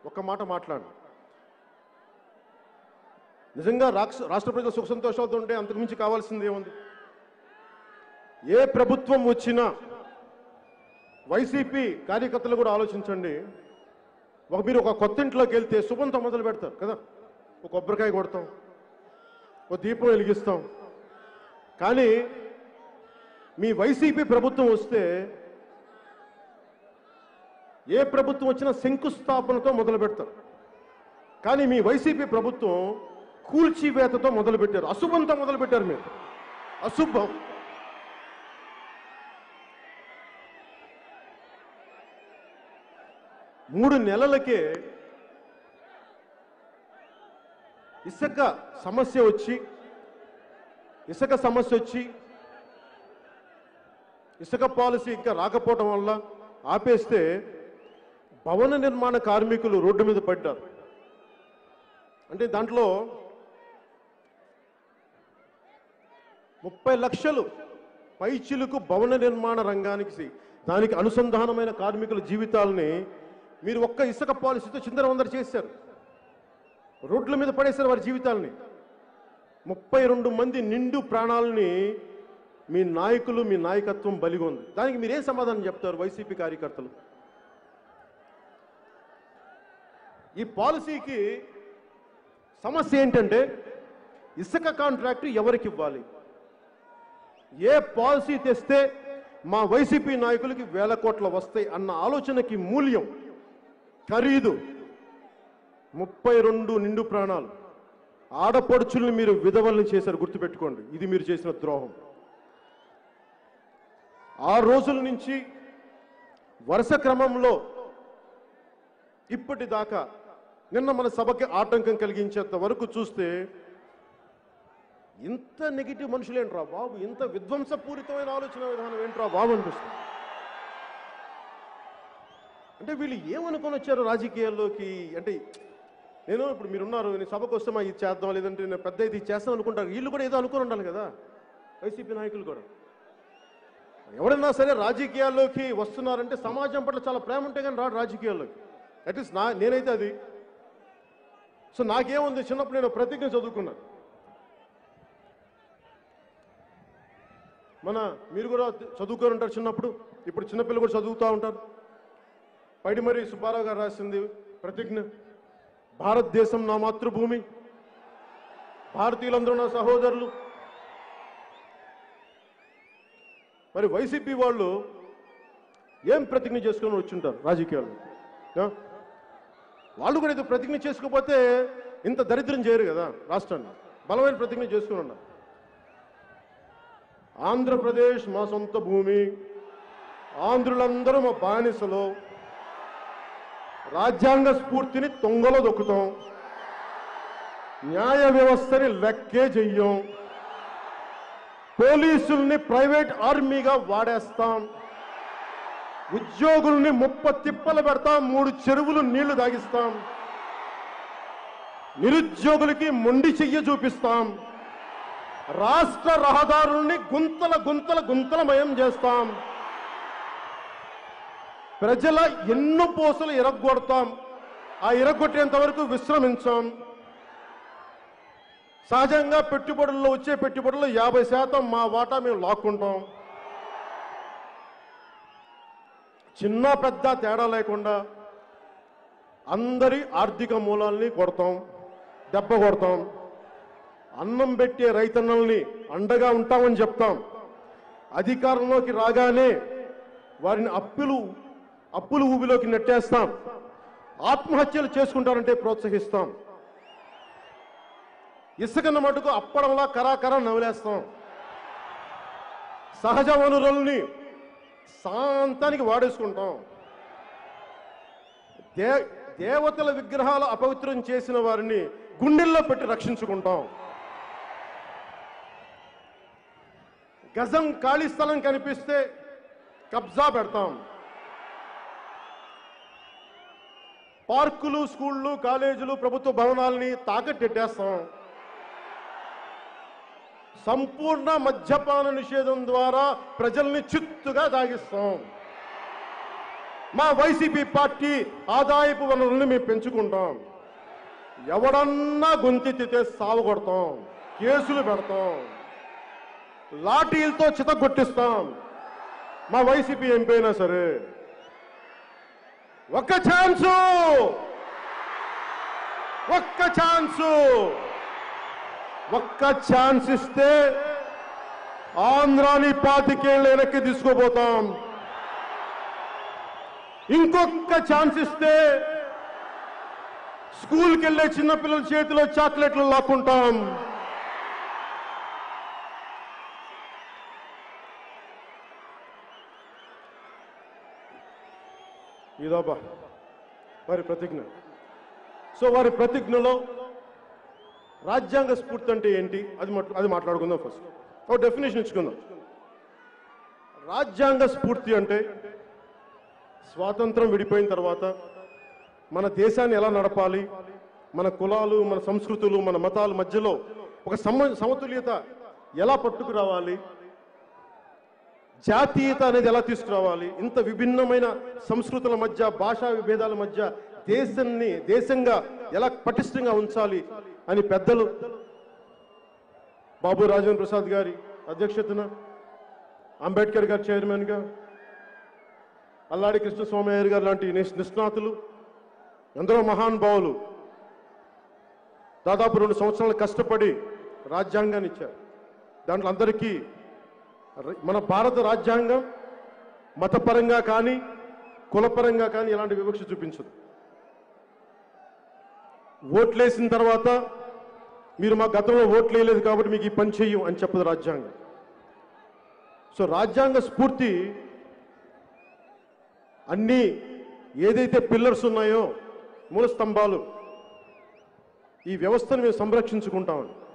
ఒక్క మాట మాట్లాడు. నిజంగా రాష్ట్ర ప్రజల సుఖ సంతోషాలతో ఉంటే అంతకుమించి కావాల్సింది ఏముంది? ఏ ప్రభుత్వం వచ్చినా వైసీపీ కార్యకర్తలు కూడా ఆలోచించండి. మీరు ఒక కొత్త ఇంట్లోకి వెళ్తే శుభంతో మొదలు పెడతారు కదా, ఒక కొబ్బరికాయ కొడతాం, ఒక దీపం వెలిగిస్తాం. కానీ మీ వైసీపీ ప్రభుత్వం వస్తే ఏ ప్రభుత్వం వచ్చినా శంకుస్థాపనతో మొదలు పెడతారు. కానీ మీ వైసీపీ ప్రభుత్వం కూల్చివేతతో మొదలు పెట్టారు, అశుభంతో మొదలు పెట్టారు. మీరు అశుభం. మూడు నెలలకే ఇసుక సమస్య వచ్చి ఇసుక పాలసీ ఇంకా రాకపోవడం వల్ల ఆపేస్తే భవన నిర్మాణ కార్మికులు రోడ్డు మీద పడ్డారు. అంటే దాంట్లో 30 లక్షలు పైచిలుకు భవన నిర్మాణ రంగానికి దానికి అనుసంధానమైన కార్మికుల జీవితాలని మీరు ఒక్క ఇసుక పాలసీతో చిందరవందర చేశారు, రోడ్ల మీద పడేశారు వారి జీవితాలని. 32 మంది నిండు ప్రాణాలని మీ నాయకులు, మీ నాయకత్వం బలిగొంది. దానికి మీరేం సమాధానం చెప్తారు వైసీపీ కార్యకర్తలు? ఈ పాలసీకి సమస్య ఏంటంటే ఇసుక కాంట్రాక్టు ఎవరికి ఇవ్వాలి? ఏ పాలసీ తెస్తే మా వైసీపీ నాయకులకి వేల కోట్లు వస్తాయి అన్న ఆలోచనకి మూల్యం, ఖరీదు 32 నిండు ప్రాణాలు. ఆడపడుచుల్ని మీరు విధవల్ని చేశారు, గుర్తుపెట్టుకోండి. ఇది మీరు చేసిన ద్రోహం. ఆ రోజుల నుంచి వరుస క్రమంలో ఇప్పటిదాకా నిన్న మన సభకి ఆటంకం కలిగించేంత వరకు చూస్తే ఇంత నెగిటివ్ మనుషులేంట్రా బాబు, ఇంత విధ్వంసపూరితమైన ఆలోచన విధానం ఏంట్రా బాబు అనిపిస్తుంది. అంటే వీళ్ళు ఏమనుకొని వచ్చారు రాజకీయాల్లోకి? అంటే నేను ఇప్పుడు మీరున్నారు, నేను సభకు వస్తే ఇది చేద్దాం, లేదంటే నేను పెద్ద ఇది చేస్తాం అనుకుంటారు. వీళ్ళు కూడా ఏదో అనుకుని ఉండాలి కదా, వైసీపీ నాయకులు కూడా. ఎవరైనా సరే రాజకీయాల్లోకి వస్తున్నారంటే సమాజం పట్ల చాలా ప్రేమ ఉంటే కానీ రాడు రాజకీయాల్లోకి. అట్లీస్ట్ నేనైతే అది. సో నాకేముంది, చిన్నప్పుడు నేను ప్రతిజ్ఞ చదువుకున్నాను. మీరు కూడా చదువుకొని ఉంటారు చిన్నప్పుడు, ఇప్పుడు చిన్నపిల్లలు కూడా చదువుతూ ఉంటారు. పైడిమర్రి సుబ్బారావు గారు రాసింది ప్రతిజ్ఞ. భారతదేశం నా మాతృభూమి, భారతీయులందరూ నా సహోదరులు. మరి వైసీపీ వాళ్ళు ఏం ప్రతిజ్ఞ చేసుకుని వచ్చుంటారు రాజకీయాల్లో? వాళ్ళు కూడా ఇది ప్రతిజ్ఞ చేసుకోకపోతే ఇంత దరిద్రం చేయరు కదా రాష్ట్రాన్ని. బలమైన ప్రతిజ్ఞ చేసుకుని ఉన్నారు. ఆంధ్రప్రదేశ్ మా సొంత భూమి, ఆంధ్రులందరూ మా బానిసలో, రాజ్యాంగ స్ఫూర్తిని తొంగలో దొక్కుతాం, న్యాయ వ్యవస్థని లెక్కే చెయ్యం, పోలీసుల్ని ప్రైవేట్ ఆర్మీగా వాడేస్తాం, ఉద్యోగుల్ని 30 తిప్పలు పెడతాం, 3 చెరువులు నీళ్లు తాగిస్తాం, నిరుద్యోగులకి మొండి చెయ్య చూపిస్తాం, రాష్ట్ర రహదారుల్ని గుంతలమయం చేస్తాం, ప్రజల ఎన్నో పోసలు ఇరగొడతాం, ఆ ఇరగొట్టేంత వరకు విశ్రమించాం. సహజంగా పెట్టుబడుల్లో వచ్చే పెట్టుబడుల్లో 50% మా వాటా మేము లాక్కుంటాం. చిన్న పెద్ద తేడా లేకుండా అందరి ఆర్థిక మూలాల్ని దెబ్బ కొడతాం. అన్నం పెట్టే రైతన్నల్ని అండగా ఉంటామని చెప్తాం. అధికారంలోకి రాగానే వారిని అప్పులు ఊబిలోకి నెట్టేస్తాం. ఆత్మహత్యలు చేసుకుంటారంటే ప్రోత్సహిస్తాం. ఇసుకన్న మటుకు అప్పడంలా కరాకరా నవలేస్తాం. సహజ వనరుల్ని శాంతానికి వాడేసుకుంటాం. దేవతల విగ్రహాలు అపవిత్రం చేసిన వారిని గుండెల్లో పెట్టి రక్షించుకుంటాం. గజం ఖాళీ స్థలం కనిపిస్తే కబ్జా పెడతాం. పార్కులు, స్కూళ్ళు, కాలేజీలు, ప్రభుత్వ భవనాల్ని తాకట్టెట్టేస్తాం. సంపూర్ణ మద్యపాన నిషేధం ద్వారా ప్రజల్ని చిత్తుగా తాగిస్తాం. మా వైసీపీ పార్టీ ఆదాయపు వనరుల్ని మేము పెంచుకుంటాం. ఎవడన్నా గొంతెత్తితే సావగొడతాం, కేసులు పెడతాం, లాఠీలతో చితగొట్టిస్తాం. మా వైసీపీ ఎంపీ అయినా సరే ఒక్క ఛాన్స్ ఇస్తే ఆంధ్రాని 25 ఏళ్ళు వెనక్కి తీసుకుపోతాం. ఇంకొక ఛాన్స్ ఇస్తే స్కూల్కి వెళ్ళే చిన్నపిల్లల చేతిలో చాక్లెట్లు లాక్కుంటాం. ఇదబ్బా వారి ప్రతిజ్ఞ. సో వారి ప్రతిజ్ఞలో రాజ్యాంగ స్ఫూర్తి అంటే ఏంటి అది మాట్లాడుకుందాం. ఫస్ట్ ఒక డెఫినేషన్ ఇచ్చుకుందాం. రాజ్యాంగ స్ఫూర్తి అంటే స్వాతంత్రం విడిపోయిన తర్వాత మన దేశాన్ని ఎలా నడపాలి, మన కులాలు, మన సంస్కృతులు, మన మతాల మధ్యలో ఒక సమతుల్యత ఎలా పట్టుకురావాలి, జాతీయత అనేది ఎలా తీసుకురావాలి, ఇంత విభిన్నమైన సంస్కృతుల మధ్య, భాషా విభేదాల మధ్య దేశంగా ఎలా పటిష్టంగా ఉంచాలి అని పెద్దలు బాబు రాజేంద్ర ప్రసాద్ గారి అధ్యక్షతన, అంబేద్కర్ గారు చైర్మన్గా, అల్లాడి కృష్ణస్వామయ్య గారు లాంటి నిష్ణాతులు, ఎందరో మహానుభావులు దాదాపు 2 సంవత్సరాలు కష్టపడి రాజ్యాంగాన్ని ఇచ్చారు. దాంట్లో అందరికీ మన భారత రాజ్యాంగం మతపరంగా కానీ కులపరంగా కానీ ఎలాంటి వివక్ష చూపించదు. ఓట్లేసిన తర్వాత మీరు మా గతంలో ఓట్లు వేయలేదు కాబట్టి మీకు ఈ పని చెయ్యం అని చెప్పదు రాజ్యాంగం. సో రాజ్యాంగ స్ఫూర్తి అన్నీ ఏదైతే పిల్లర్స్ ఉన్నాయో, మూల స్తంభాలు, ఈ వ్యవస్థను మేము సంరక్షించుకుంటామని